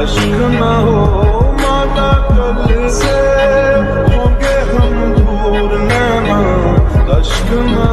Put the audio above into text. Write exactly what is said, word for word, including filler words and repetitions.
अश्क न हो माता कल से होंगे हम दूर नैना, अश्क न